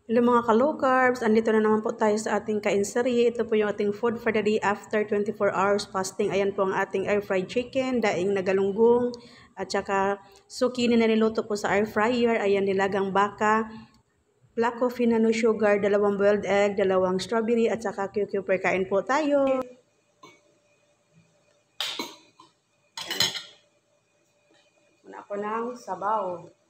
Hello mga ka-low carbs, andito na naman po tayo sa ating kainserye. Ito po yung ating food for the day after 24 hours fasting. Ayan po ang ating air fried chicken, daing na galunggong, at saka zucchini na niluto po sa air fryer. Ayan, nilagang baka, black coffee na no sugar, 2 boiled egg, 2 strawberry, at saka cucumber. Kain po tayo. Muna ako ng sabaw.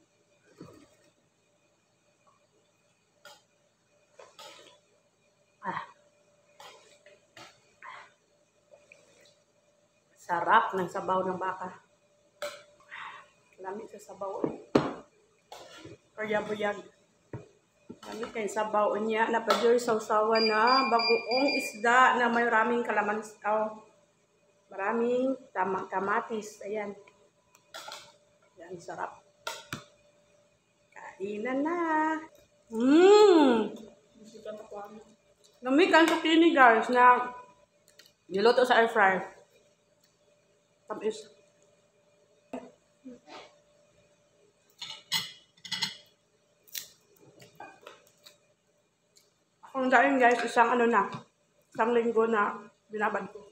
Sarap ng sabaw ng baka. Lamig sa sabaw. Kaya-buyag. Lamig kayo sabaw niya. Napadyoy sausawan na bagoong isda na may maraming kalamansi. Maraming kamatis. Ayan. Ayan, sarap. Kainan na. Lamig ang zucchini guys na niluto sa air fryer. Tamis. Ang daing guys, isang linggo na binabad ko.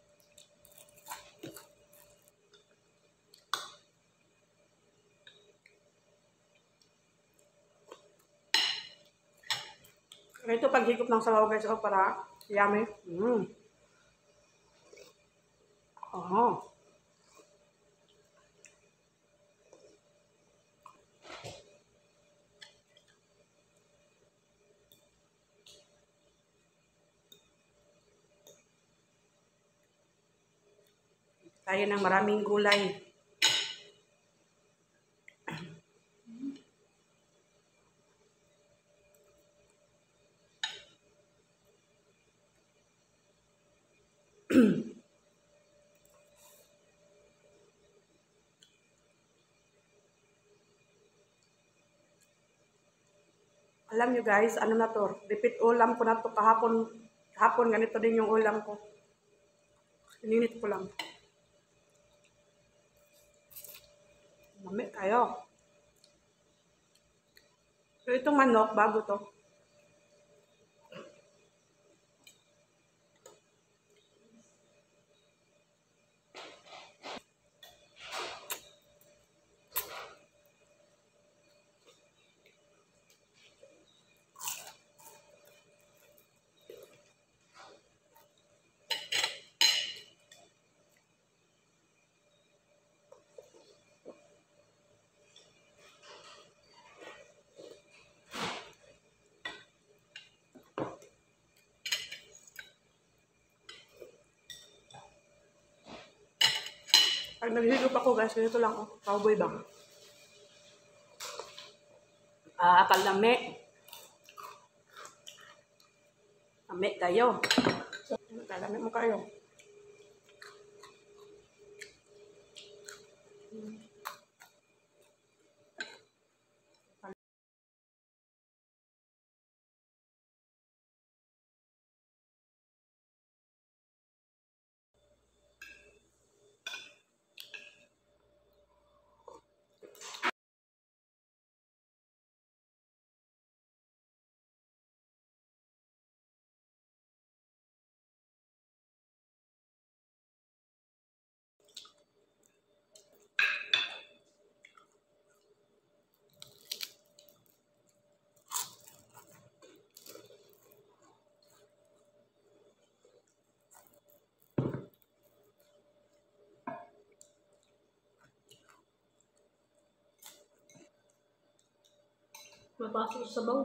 Ito paghigop ng sabaw guys, para yummy. Kaya ng maraming gulay. Alam nyo guys, ano na to? Repeat ulam ko na to kahapon. Kahapon ganito din yung ulam ko. Ininit ko lang. Mamit kayo. So itong manok, bago to. Pag naghihigop ako guys, ganito lang cowboy bang. Akal lami. Lami kayo. Lami mo kayo. Mapasok sa sabaw.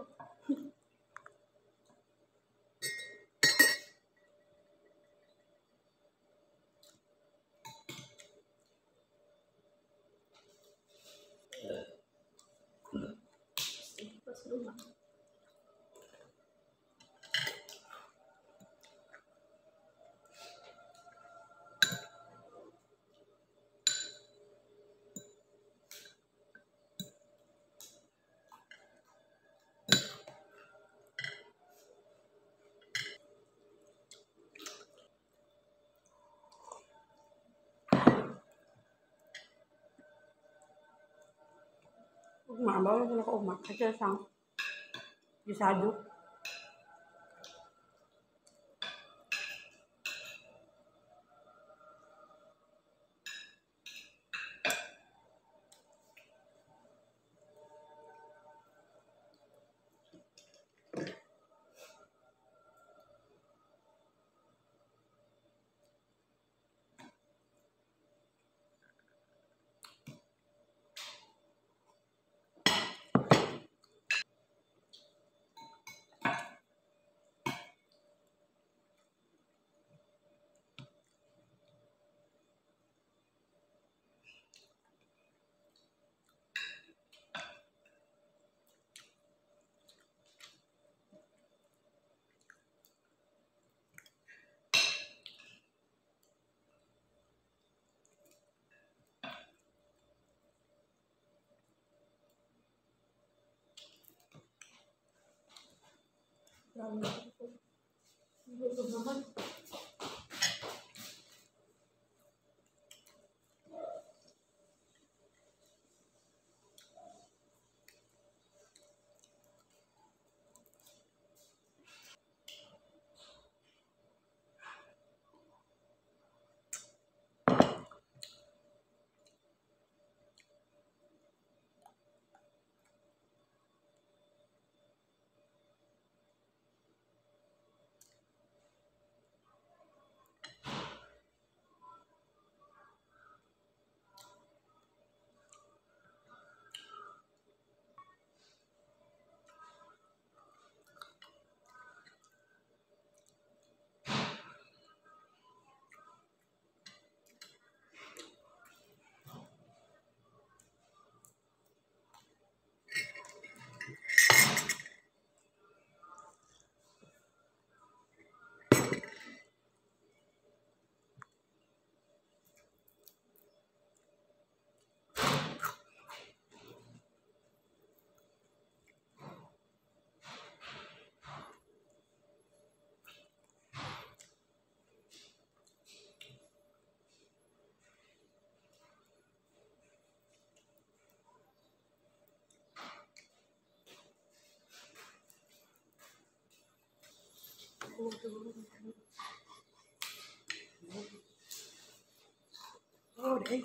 Ugma, bawa ko na ka ugma. Kasi sang Gisado. Oh, dahil.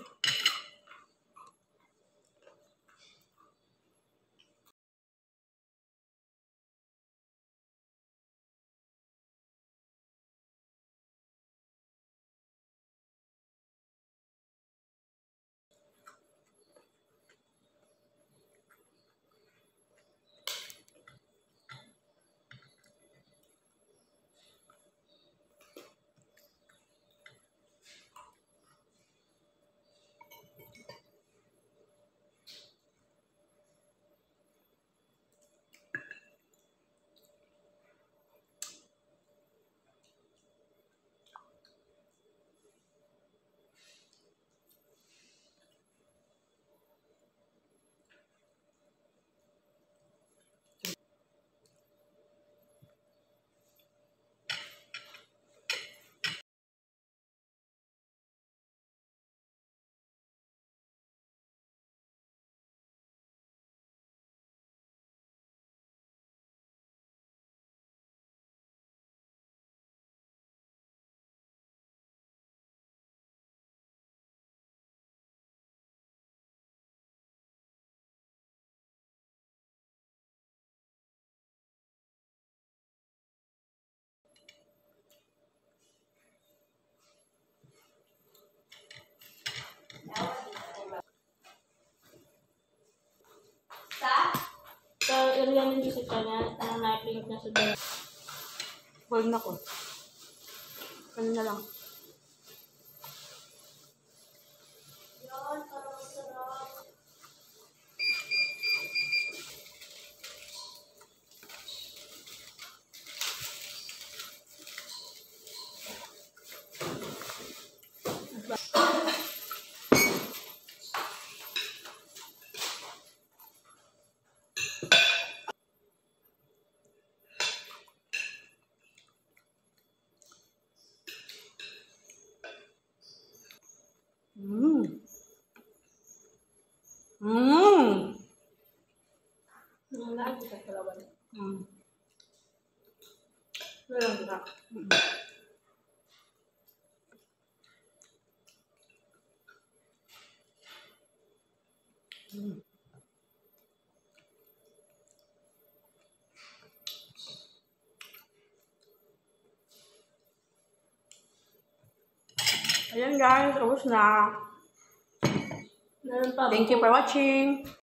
So, area ng music ka na, na-pink na sa dala. Huwag na ko. Ano na lang. Ang lagi sa kalaban. na. Ayan guys, ubos na. Meron pa. Thank you for watching.